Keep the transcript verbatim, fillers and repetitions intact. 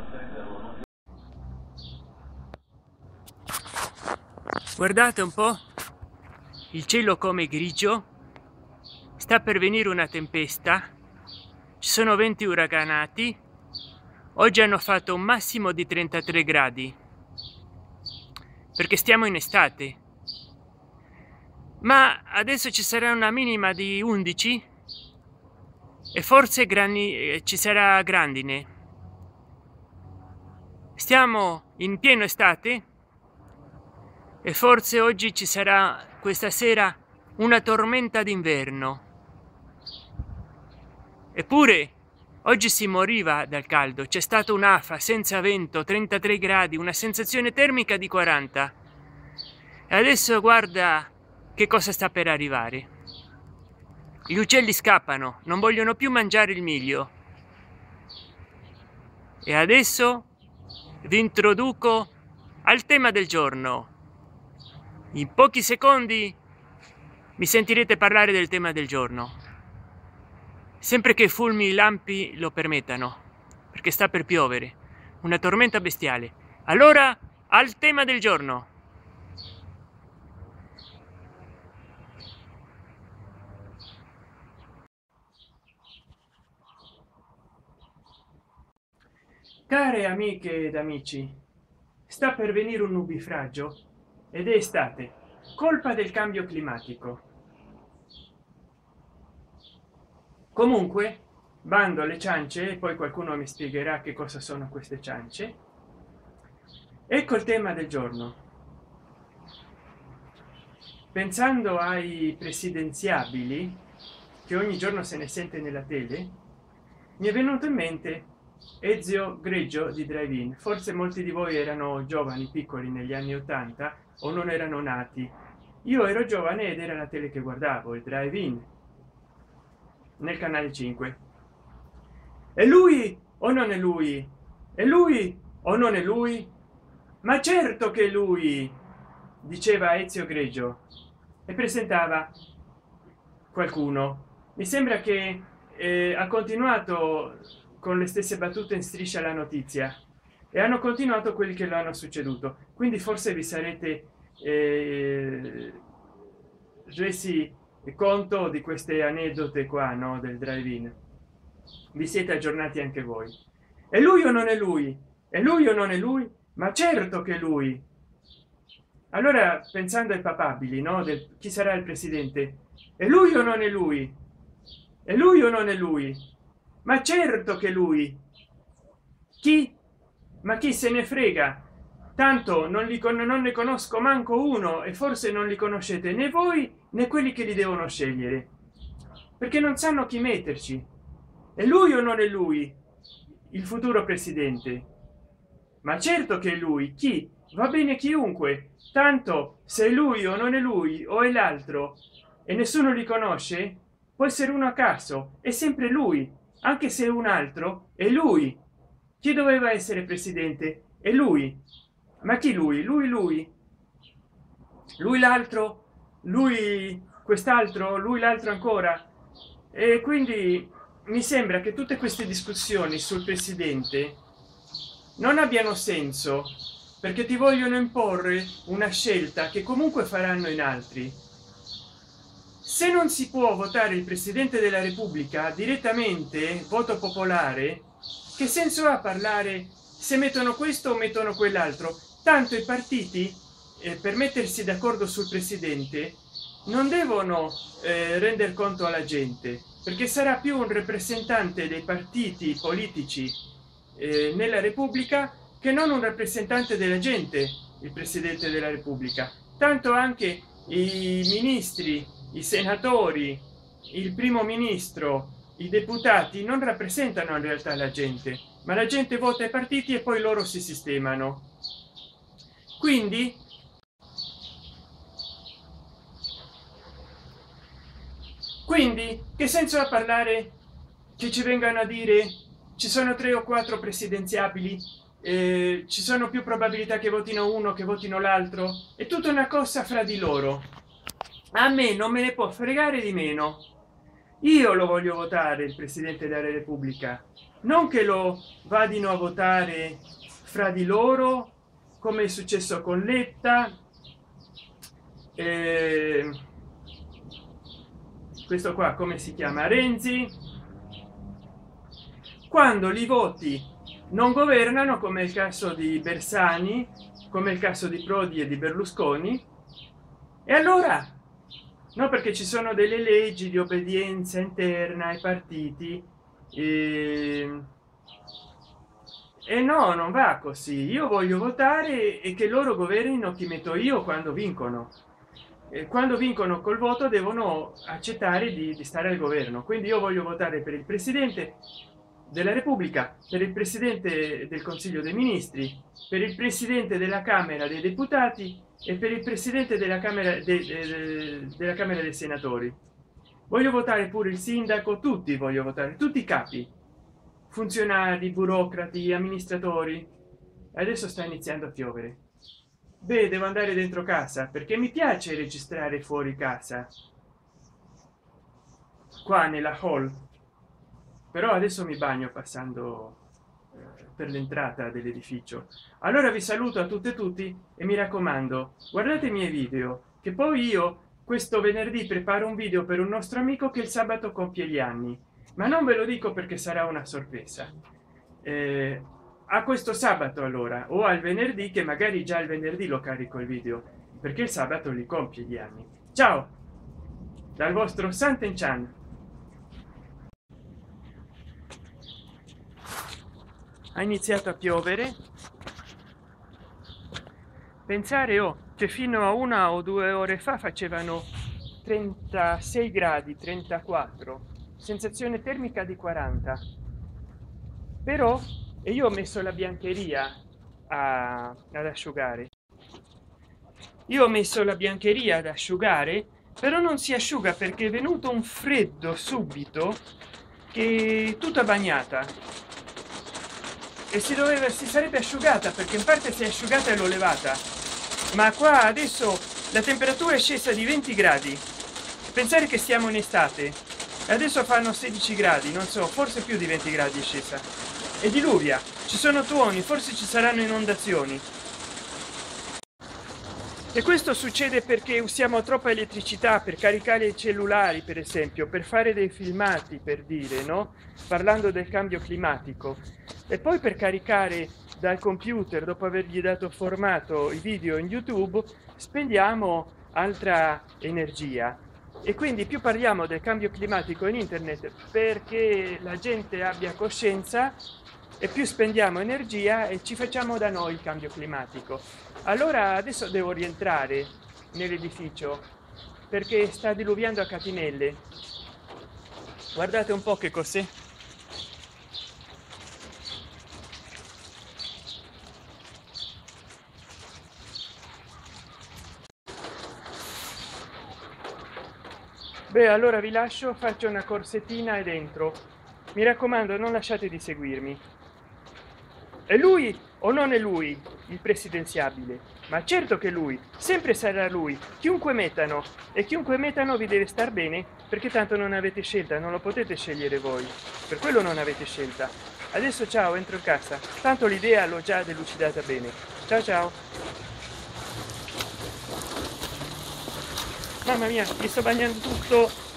Guardate un po', il cielo come grigio, sta per venire una tempesta, ci sono venti uraganati, oggi hanno fatto un massimo di trentatré gradi, perché stiamo in estate, ma adesso ci sarà una minima di undici e forse grani, ci sarà grandine. Stiamo in pieno estate e forse oggi ci sarà questa sera una tormenta d'inverno. Eppure oggi si moriva dal caldo, c'è stato un'afa senza vento, trentatré gradi, una sensazione termica di quaranta. E adesso guarda che cosa sta per arrivare. Gli uccelli scappano, non vogliono più mangiare il miglio. E adesso vi introduco al tema del giorno. In pochi secondi mi sentirete parlare del tema del giorno, sempre che fulmini e lampi lo permettano, perché sta per piovere, una tormenta bestiale. Allora, al tema del giorno. Care amiche ed amici, sta per venire un nubifragio ed è estate, colpa del cambio climatico. Comunque, bando alle ciance, e poi qualcuno mi spiegherà che cosa sono queste ciance. Ecco il tema del giorno. Pensando ai presidenziabili, che ogni giorno se ne sente nella tele, mi è venuto in mente Ezio Greggio di Drive-In. Forse molti di voi erano giovani, piccoli negli anni ottanta o non erano nati. Io ero giovane ed era la tele che guardavo, il Drive-In, nel canale cinque. E lui o non è lui? È lui o non è lui? Ma certo che è lui, diceva Ezio Greggio e presentava qualcuno. Mi sembra che eh, ha continuato con le stesse battute in Striscia la Notizia e hanno continuato quelli che lo hanno succeduto, quindi forse vi sarete eh, resi conto di queste aneddote qua, no, del Drive-In. Vi siete aggiornati anche voi. È lui o non è lui? È lui o non è lui? Ma certo che è lui. Allora, pensando ai papabili, no, del chi sarà il presidente, è lui o non è lui? È lui o non è lui? Ma certo che lui. Chi? Ma chi se ne frega? Tanto non li con non ne conosco manco uno e forse non li conoscete né voi né quelli che li devono scegliere, perché non sanno chi metterci. È lui o non è lui il futuro presidente? Ma certo che è lui. Chi? Va bene chiunque, tanto se è lui o non è lui o è l'altro e nessuno li conosce, può essere uno a caso, è sempre lui. Anche se è un altro, è lui. Chi doveva essere presidente? È lui. Ma chi lui? Lui lui lui l'altro, lui quest'altro, lui l'altro ancora. E quindi mi sembra che tutte queste discussioni sul presidente non abbiano senso, perché ti vogliono imporre una scelta che comunque faranno in altri. Se non si può votare il presidente della repubblica direttamente, voto popolare, che senso ha parlare se mettono questo o mettono quell'altro? Tanto i partiti eh, per mettersi d'accordo sul presidente non devono eh, render conto alla gente, perché sarà più un rappresentante dei partiti politici eh, nella repubblica che non un rappresentante della gente, il presidente della repubblica. Tanto anche i ministri, i senatori, il primo ministro, i deputati non rappresentano in realtà la gente, ma la gente vota i partiti e poi loro si sistemano. Quindi quindi che senso ha parlare che ci vengano a dire ci sono tre o quattro presidenziabili, eh, ci sono più probabilità che votino uno che votino l'altro? È tutta una cosa fra di loro. A me non me ne può fregare di meno Io lo voglio votare il presidente della repubblica, non che lo vadino a votare fra di loro come è successo con Letta, eh, questo qua come si chiama, Renzi, quando li voti non governano, come il caso di Bersani, come il caso di Prodi e di Berlusconi. E allora no, perché ci sono delle leggi di obbedienza interna ai partiti e, e no, non va così. Io voglio votare e che loro governino chi metto io quando vincono, e quando vincono col voto devono accettare di, di stare al governo. Quindi io voglio votare per il presidente della repubblica, per il presidente del consiglio dei ministri, per il presidente della camera dei deputati e per il presidente della camera de, de, della camera dei senatori. Voglio votare pure il sindaco, tutti voglio votare, tutti i capi, funzionari, burocrati, amministratori. Adesso sta iniziando a piovere. Beh, devo andare dentro casa perché mi piace registrare fuori casa, qua nella hall, però adesso mi bagno passando per l'entrata dell'edificio. Allora vi saluto a tutte e tutti e mi raccomando, guardate i miei video, che poi io questo venerdì preparo un video per un nostro amico che il sabato compie gli anni, ma non ve lo dico perché sarà una sorpresa. Eh, a questo sabato allora, o al venerdì, che magari già il venerdì lo carico il video, perché il sabato li compie gli anni. Ciao dal vostro Sant'Enchan. Ha iniziato a piovere. Pensare oh, che fino a una o due ore fa facevano trentasei gradi, trentaquattro, sensazione termica di quaranta. Però e io ho messo la biancheria a, ad asciugare. Io ho messo la biancheria ad asciugare, però non si asciuga perché è venuto un freddo subito che tutta bagnata. E si doveva si sarebbe asciugata perché in parte si è asciugata e l'ho levata, ma qua adesso la temperatura è scesa di venti gradi. Pensare che stiamo in estate, adesso fanno sedici gradi, non so, forse più di venti gradi è scesa, e diluvia, ci sono tuoni, forse ci saranno inondazioni. E questo succede perché usiamo troppa elettricità per caricare i cellulari, per esempio, per fare dei filmati, per dire, no, parlando del cambio climatico, e poi per caricare dal computer, dopo avergli dato formato i video in YouTube, spendiamo altra energia. E quindi più parliamo del cambio climatico in internet perché la gente abbia coscienza, e più spendiamo energia e ci facciamo da noi il cambio climatico. Allora adesso devo rientrare nell'edificio perché sta diluviando a catinelle. Guardate un po' che cos'è. Beh, allora vi lascio, faccio una corsettina e dentro. Mi raccomando, non lasciate di seguirmi. È lui o non è lui il presidenziabile? Ma certo che lui, sempre sarà lui, chiunque mettano, e chiunque mettano vi deve star bene, perché tanto non avete scelta, non lo potete scegliere voi, per quello non avete scelta. Adesso ciao, entro in casa, tanto l'idea l'ho già delucidata bene. Ciao ciao. Mamma mia, mi sto bagnando tutto.